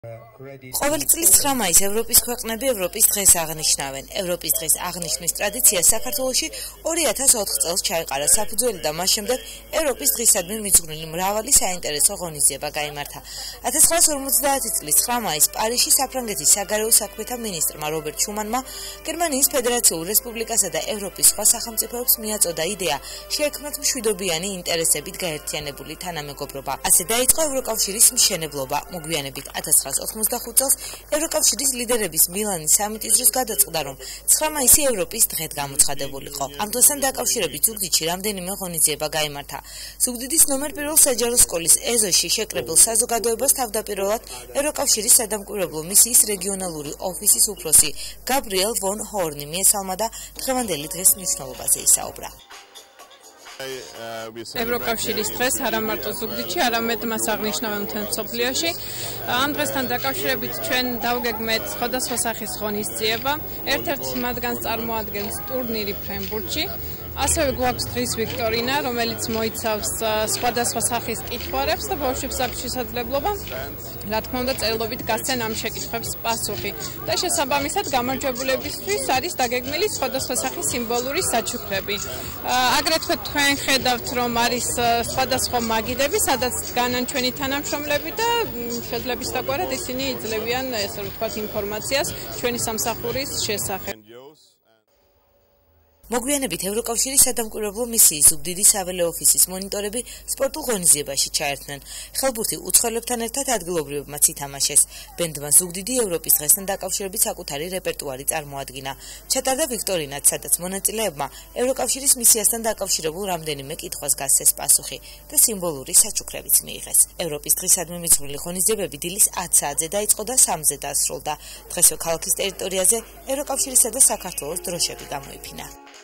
ყოველი წლის 9 მაისს ევროპის ქვეყნები ევროპის დღეს აღნიშნავენ. ევროპის დღის აღნიშვნის ტრადიცია საქართველოში 2004 წელს ჩაეყარა საფუძველი და მას შემდეგ ევროპის დღისადმი მიძღვნილი მრავალი საინტერესო ღონისძიება გაიმართა. 1950 წლის 9 მაისს პარიზში საფრანგეთის საგარეო საქმეთა მინისტრმა რობერტ შუმანმა გერმანიის ფედერაციულ რესპუბლიკასა და ევროპის სხვა სახელმწიფოებს მიაწოდა იდეა შეექმნათ მშვიდობიანი ინტერესებით გაერთიანებული თანამეგობრობა. ასე დაიწყო ევროკავშირის მშენებლობა. მოგვიანებით 1985 წელს ევროკავშირის ლიდერების მილანის სამიტის დროს გადაწყდა, რომ 9 მაისი ევროპის დღედ გამოცხადებულიყო. ამ დღესთან დაკავშირებით ზუგდიდში რამდენიმე ღონისძიება გაიმართა. ზუგდიდის ნომერ 1 საჯარო სკოლის ეზოში შეკრებილ საზოგადოებას თავდაპირველად ევროკავშირის სადამკვირვებლო მისიის რეგიონალური ოფისის უფროსი გაბრიელ ვონ ჰორნი მიესალმა და დღევანდელი დღის მნიშვნელობაზე ისაუბრა. ევროკავშირის დღეს არა მარტო ზუგდიდში, არამედ მას აღნიშნავენ მთელ მსოფლიოში. ამ დღესთან დაკავშირებით ჩვენ დავგეგმეთ სხვადასხვა სახის ღონისძიება. ერთ-ერთი მათგანს წარმოადგენს ტურნირი ფრენბურთში. ასევე გვაქვს დღის ვიქტორინა, რომელიც მოიცავს სხვადასხვა სახის კითხვარებს და ბავშვებს აქვს შესაძლებლობა, რა თქმა უნდა, წერილობით გასცენ ამ შეკითხვებს პასუხი. და შესაბამისად გამარჯვებულებისთვის არის დაგეგმილი სხვადასხვა სახის სიმბოლური საჩუქრები. აგრეთვე თქვენ ხედავთ, რომ არის სხვადასხვა მაგიდები, სადაც დგანან ჩვენი თანამშრომლები და შეძლებისდაგვარად ისინი იძლევიან, ესე ვთქვათ, ინფორმაციას ჩვენი სამსახურის შესახებ. მოგვიანებით ევროკავშირის სადამკვირვებლო მისიის ზუგდიდის საველე ოფისის მონიტორები სპორტულ ღონისძიებაში ჩაერთნენ. ხელბურთი უცხოელებთან ერთად ადგილობრივებმაც ითამაშეს. ბენდმა ზუგდიდი ევროპის დღესთან დაკავშირებით საკუთარი რეპერტუარი წარმოადგინა. ჩატარდა ვიქტორინაც, სადაც მონაწილეებმა ევროკავშირის მისიასთან დაკავშირებულ რამდენიმე კითხვას გასცეს პასუხი და სიმბოლური საჩუქრებიც მიიღეს. ევროპის დღისადმი მიძღვნილი ღონისძიებები დილის 10 საათზე დაიწყო და 3-ზე დასრულდა. დღესვე ქალაქის ტერიტორიაზე ევროკავშირისა და საქართველოს დროშები გამოიფინა.